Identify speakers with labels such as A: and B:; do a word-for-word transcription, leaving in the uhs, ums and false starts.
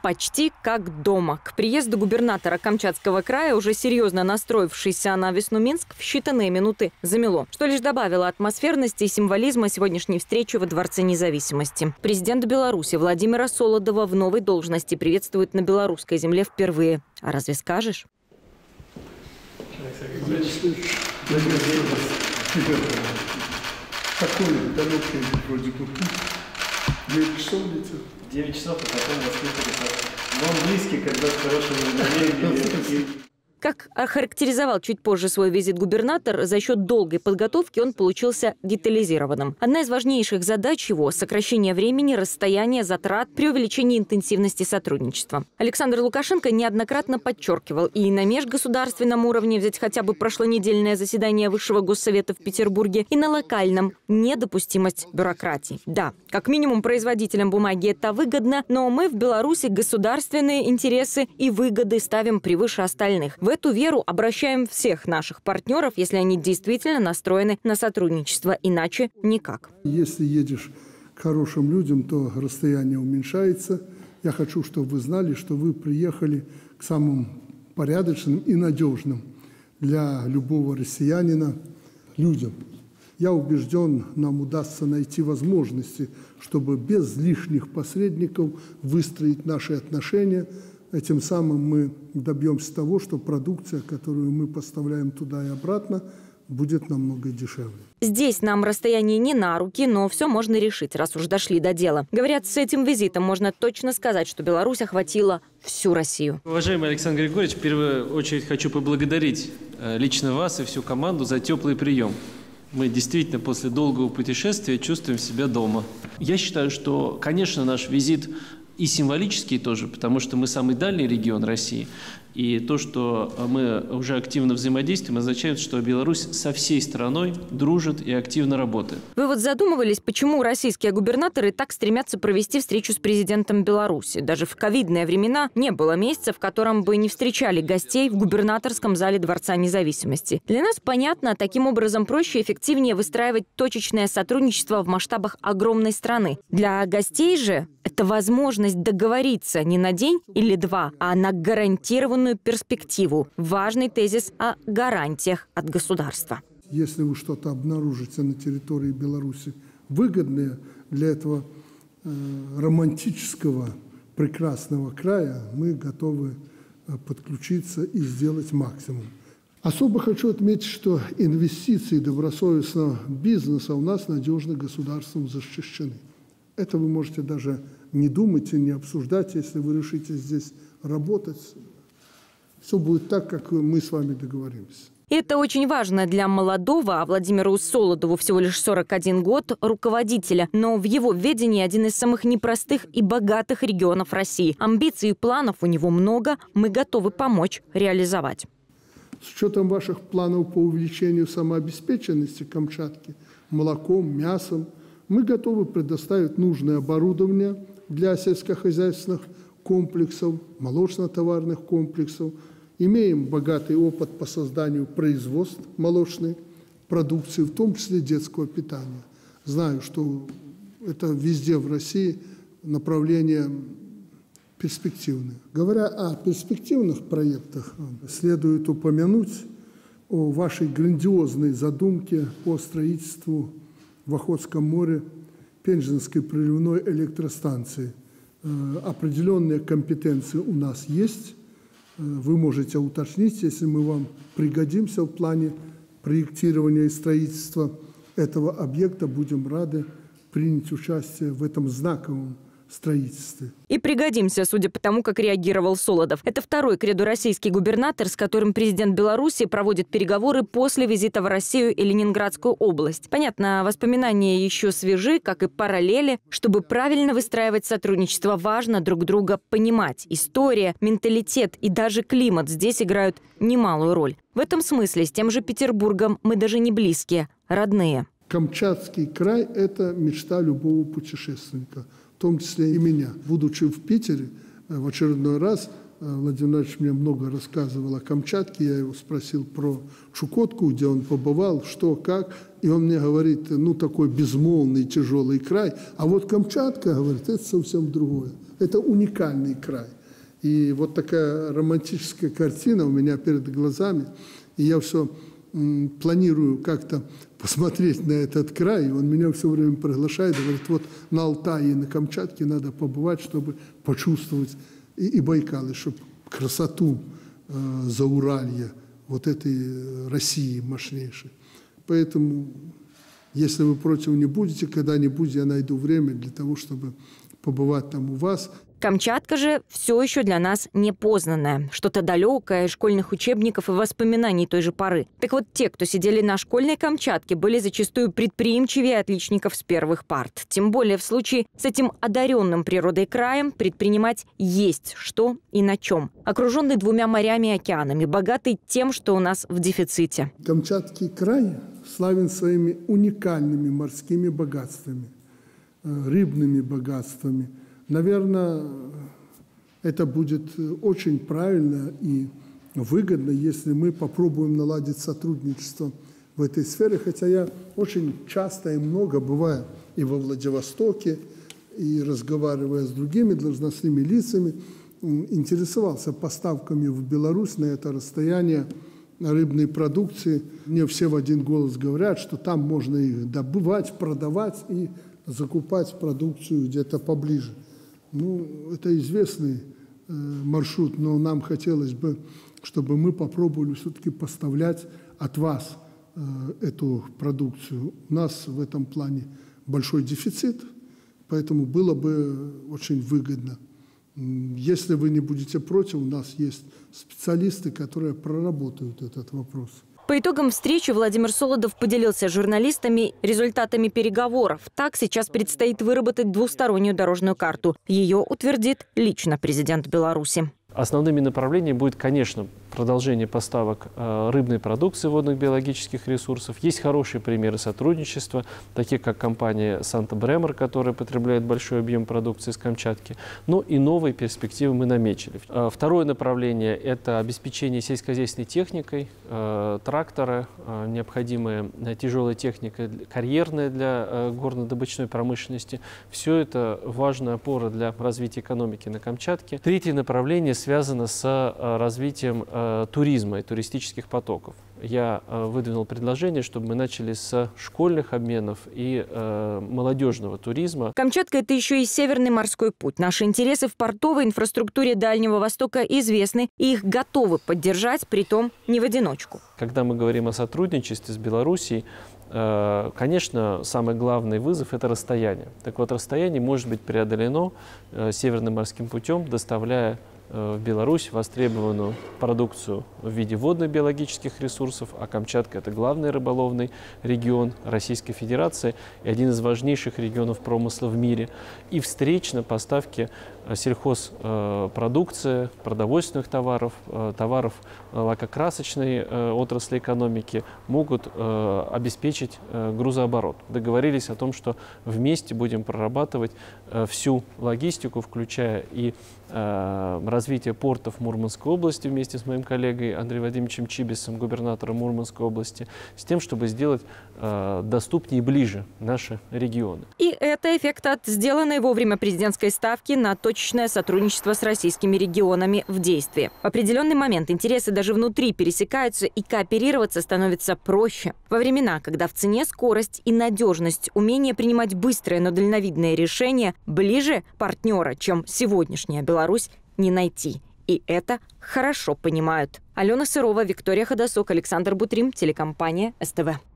A: почти как дома. К приезду губернатора Камчатского края, уже серьезно настроившийся на весну Минск, в считанные минуты замело, что лишь добавило атмосферности и символизма сегодняшней встречи во Дворце независимости. Президент Беларуси Владимира Солодова в новой должности приветствует на белорусской земле впервые. А разве скажешь?
B: Такой далекий вроде бы путь. девять часов летит.
C: девять часов, а потом воспитывается. Но он близкий, когда с хорошим настроением.
A: Как охарактеризовал чуть позже свой визит губернатор, за счет долгой подготовки он получился детализированным. Одна из важнейших задач его – сокращение времени, расстояния, затрат при увеличении интенсивности сотрудничества. Александр Лукашенко неоднократно подчеркивал, и на межгосударственном уровне, взять хотя бы прошлонедельное заседание Высшего Госсовета в Петербурге, и на локальном – недопустимость бюрократии. Да, как минимум производителям бумаги это выгодно, но мы в Беларуси государственные интересы и выгоды ставим превыше остальных. В эту веру обращаем всех наших партнеров, если они действительно настроены на сотрудничество. Иначе никак.
B: Если едешь к хорошим людям, то расстояние уменьшается. Я хочу, чтобы вы знали, что вы приехали к самым порядочным и надежным для любого россиянина людям. Я убежден, нам удастся найти возможности, чтобы без лишних посредников выстроить наши отношения. Этим самым мы добьемся того, что продукция, которую мы поставляем туда и обратно, будет намного дешевле.
A: Здесь нам расстояние не на руки, но все можно решить, раз уж дошли до дела. Говорят, с этим визитом можно точно сказать, что Беларусь охватила всю Россию.
C: Уважаемый Александр Григорьевич, в первую очередь хочу поблагодарить лично вас и всю команду за теплый прием. Мы действительно после долгого путешествия чувствуем себя дома. Я считаю, что, конечно, наш визит и символический тоже, потому что мы самый дальний регион России. И то, что мы уже активно взаимодействуем, означает, что Беларусь со всей страной дружит и активно работает.
A: Вы вот задумывались, почему российские губернаторы так стремятся провести встречу с президентом Беларуси? Даже в ковидные времена не было месяца, в котором бы не встречали гостей в губернаторском зале Дворца независимости. Для нас понятно, таким образом проще и эффективнее выстраивать точечное сотрудничество в масштабах огромной страны. Для гостей же это возможность договориться не на день или два, а на гарантированную перспективу. Важный тезис о гарантиях от государства.
B: Если вы что-то обнаружите на территории Беларуси выгодное для этого э, романтического, прекрасного края, мы готовы подключиться и сделать максимум. Особо хочу отметить, что инвестиции добросовестного бизнеса у нас надежно государством защищены. Это вы можете даже не думать и не обсуждать, если вы решите здесь работать. Все будет так, как мы с вами договоримся.
A: Это очень важно для молодого, а Владимиру Солодову всего лишь сорок один год, руководителя. Но в его ведении один из самых непростых и богатых регионов России. Амбиций и планов у него много, мы готовы помочь реализовать.
B: С учетом ваших планов по увеличению самообеспеченности Камчатки молоком, мясом, мы готовы предоставить нужное оборудование для сельскохозяйственных комплексов, молочно-товарных комплексов. Имеем богатый опыт по созданию производств молочной продукции, в том числе детского питания. Знаю, что это везде в России направление перспективное. Говоря о перспективных проектах, следует упомянуть о вашей грандиозной задумке по строительству в Охотском море Пензенской приливной электростанции. Определенные компетенции у нас есть. Вы можете уточнить, если мы вам пригодимся в плане проектирования и строительства этого объекта, будем рады принять участие в этом знаковом строительстве.
A: И пригодимся, судя по тому, как реагировал Солодов. Это второй к ряду российский губернатор, с которым президент Беларуси проводит переговоры после визита в Россию и Ленинградскую область. Понятно, воспоминания еще свежи, как и параллели. Чтобы правильно выстраивать сотрудничество, важно друг друга понимать. История, менталитет и даже климат здесь играют немалую роль. В этом смысле с тем же Петербургом мы даже не близкие, родные.
B: Камчатский край – это мечта любого путешественника, в том числе и меня. Будучи в Питере, в очередной раз Владимир Владимирович мне много рассказывал о Камчатке. Я его спросил про Чукотку, где он побывал, что, как. И он мне говорит, ну, такой безмолвный, тяжелый край. А вот Камчатка, говорит, это совсем другое. Это уникальный край. И вот такая романтическая картина у меня перед глазами. И я все м, планирую как-то посмотреть на этот край. И он меня все время приглашает, говорит, вот на Алтае и на Камчатке надо побывать, чтобы почувствовать и, и Байкал, и чтобы красоту э, Зауралья, вот этой России мощнейшей. Поэтому, если вы против не будете, когда-нибудь я найду время для того, чтобы побывать там у вас.
A: Камчатка же все еще для нас непознанная. Что-то далекое, школьных учебников и воспоминаний той же поры. Так вот, те, кто сидели на школьной Камчатке, были зачастую предприимчивее отличников с первых парт. Тем более в случае с этим одаренным природой краем предпринимать есть что и на чем. Окруженный двумя морями и океанами, богатый тем, что у нас в дефиците.
B: Камчатский край славен своими уникальными морскими богатствами, рыбными богатствами. Наверное, это будет очень правильно и выгодно, если мы попробуем наладить сотрудничество в этой сфере. Хотя я очень часто и много бываю и во Владивостоке, и разговаривая с другими должностными лицами, интересовался поставками в Беларусь на это расстояние рыбной продукции. Мне все в один голос говорят, что там можно их добывать, продавать и закупать продукцию где-то поближе. Ну, это известный э, маршрут, но нам хотелось бы, чтобы мы попробовали все-таки поставлять от вас э, эту продукцию. У нас в этом плане большой дефицит, поэтому было бы очень выгодно. Если вы не будете против, у нас есть специалисты, которые проработают этот вопрос.
A: По итогам встречи Владимир Солодов поделился с журналистами результатами переговоров. Так, сейчас предстоит выработать двустороннюю дорожную карту. Ее утвердит лично президент Беларуси.
C: Основными направлениями будет, конечно, продолжение поставок э, рыбной продукции, водных биологических ресурсов. Есть хорошие примеры сотрудничества, такие как компания Санта Бремер, которая потребляет большой объем продукции с Камчатки. Но и новые перспективы мы наметили. Э, второе направление – это обеспечение сельскохозяйственной техникой, э, тракторы, э, необходимая тяжелая техника, карьерная для э, горнодобычной промышленности. Все это важная опора для развития экономики на Камчатке. Третье направление связано с э, развитием э, туризма и туристических потоков. Я э, выдвинул предложение, чтобы мы начали с школьных обменов и э, молодежного туризма.
A: Камчатка – это еще и Северный морской путь. Наши интересы в портовой инфраструктуре Дальнего Востока известны, и их готовы поддержать, притом не в одиночку.
C: Когда мы говорим о сотрудничестве с Белоруссией, э, конечно, самый главный вызов – это расстояние. Так вот, расстояние может быть преодолено э, Северным морским путем, доставляя в Беларусь востребованную продукцию в виде водных биологических ресурсов, а Камчатка – это главный рыболовный регион Российской Федерации и один из важнейших регионов промысла в мире. И встречно поставки сельхозпродукции, продовольственных товаров, товаров лакокрасочной отрасли экономики могут обеспечить грузооборот. Договорились о том, что вместе будем прорабатывать всю логистику, включая и развитие портов Мурманской области вместе с моим коллегой Андреем Владимировичем Чибисом, губернатором Мурманской области, с тем, чтобы сделать доступнее и ближе наши регионы.
A: И это эффект от сделанной вовремя президентской ставки на точечное сотрудничество с российскими регионами в действии. В определенный момент интересы даже внутри пересекаются, и кооперироваться становится проще. Во времена, когда в цене скорость и надежность, умение принимать быстрые, но дальновидные решения, ближе партнера, чем сегодняшняя Беларусь, не найти. И это хорошо понимают. Алена Сырова, Виктория Ходосок, Александр Бутрим, телекомпания СТВ.